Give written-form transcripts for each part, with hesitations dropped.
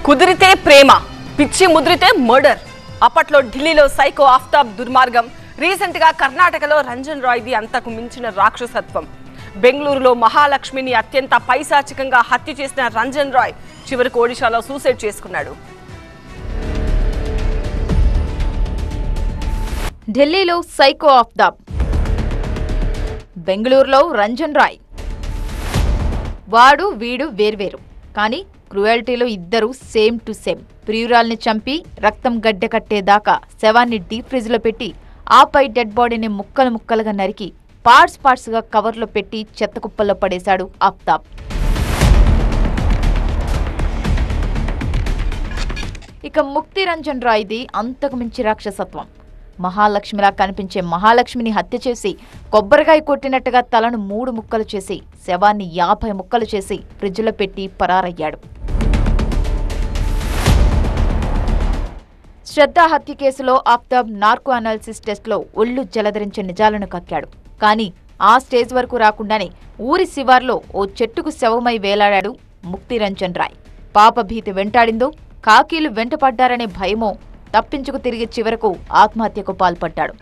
కుదిరితే ప్రేమ, పిచ్చి ముదిరితే మర్డర్. అప్పట్లో ఢిల్లీలో సైకో ఆఫ్తాబ్ దుర్మార్గం, రీసెంట్ గా కర్ణాటకలో రంజన్ రాయ్ది అంతకు మించిన రాక్షసత్వం. బెంగళూరులో మహాలక్ష్మిని అత్యంత పైశాచికంగా హత్య చేసిన రంజన్ రాయ్ చివరికి ఒడిశాలో సూసైడ్ చేసుకున్నాడు. ఢిల్లీలో సైకో ఆఫ్తాబ్, బెంగళూరులో రంజన్ రాయ్. వాడు వీడు వేర్వేరు, కానీ క్రూయల్టీలో ఇద్దరు సేమ్ టు సేమ్. ప్రియురాల్ని చంపి రక్తం గడ్డ కట్టేదాకా శవాన్ని డీప్ ఫ్రిడ్జ్ లో పెట్టి ఆపై డెడ్ బాడీని ముక్కలు ముక్కలుగా నరికి పార్ట్స్ గా కవర్లో పెట్టి చెత్త కుప్పల్లో పడేశాడు ఆఫ్తాబ్. ఇక ముక్తి రంజన్ రాయ్ది అంతకు మించి రాక్షసత్వం. మహాలక్ష్మిలా కనిపించే మహాలక్ష్మిని హత్య చేసి కొబ్బరికాయ కొట్టినట్టుగా తలను 3 ముక్కలు చేసి శవాన్ని 50 ముక్కలు చేసి ఫ్రిడ్జ్లో పెట్టి పరారయ్యాడు. శ్రద్ధ హత్య కేసులో ఆఫ్తాబ్ నార్కో అనాలిసిస్ టెస్ట్లో ఒళ్ళు జలధరించే నిజాలను కక్కాడు. కానీ ఆ స్టేజ్ వరకు రాకుండానే ఊరి శివార్లో ఓ చెట్టుకు శవమై వేలాడాడు ముక్తి రంజన్ రాయ్. పాప భీతి వెంటాడిందో, కాకీలు వెంటపడ్డారనే భయమో తప్పించుకు తిరిగి చివరకు ఆత్మహత్యకు పాల్పడ్డాడు.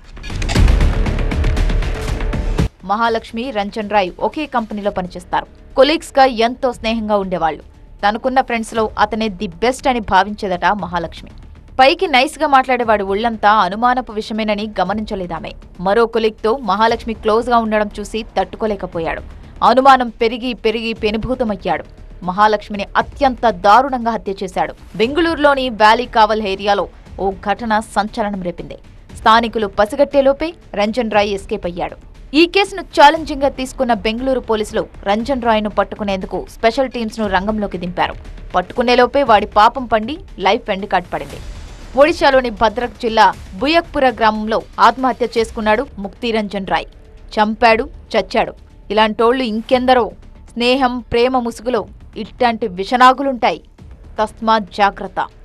మహాలక్ష్మి, రంజన్ రాయ్ ఒకే కంపెనీలో పనిచేస్తారు. కొలీగ్స్ గా ఎంతో స్నేహంగా ఉండేవాళ్లు. తనకున్న ఫ్రెండ్స్ లో అతనే ది బెస్ట్ అని భావించేదట మహాలక్ష్మి. పైకి నైస్ గా మాట్లాడేవాడు ఒళ్లంతా అనుమానపు విషయమేనని గమనించలేదామె. మరో కొలీగ్ తో మహాలక్ష్మి క్లోజ్ గా ఉండడం చూసి తట్టుకోలేకపోయాడు. అనుమానం పెరిగి పెరిగి పెనుభూతమయ్యాడు. మహాలక్ష్మిని అత్యంత దారుణంగా హత్య చేశాడు. బెంగళూరులోని వ్యాలీ కావల్ ఏరియాలో ఓ ఘటన సంచలనం రేపింది. స్థానికులు పసిగట్టేలోపే రంజన్ రాయ్ ఎస్కేప్ అయ్యాడు. ఈ కేసును ఛాలెంజింగ్ గా తీసుకున్న బెంగళూరు పోలీసులు రంజన్ రాయ్ ను పట్టుకునేందుకు స్పెషల్ టీమ్స్ ను రంగంలోకి దింపారు. పట్టుకునేలోపే వాడి పాపం పండి లైఫ్ ఎండ్ కార్డ్ పడింది. ఒడిశాలోని భద్రక్ జిల్లా బుయక్పుర గ్రామంలో ఆత్మహత్య చేసుకున్నాడు ముక్తి రంజన్ రాయ్. చంపాడు, చచ్చాడు. ఇలాంటోళ్లు ఇంకెందరో. స్నేహం, ప్రేమ ముసుగులో ఇట్లాంటి విషనాగులుంటాయి. తస్మాత్ జాగ్రత్త.